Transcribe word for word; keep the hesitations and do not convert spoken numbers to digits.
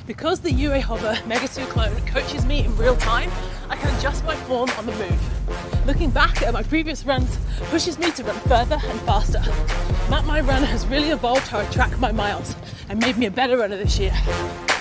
Because the U A Hover Mega two clone coaches me in real time, I can adjust my form on the move. Looking back at my previous runs pushes me to run further and faster. Map My Run has really evolved how I track my miles and made me a better runner this year.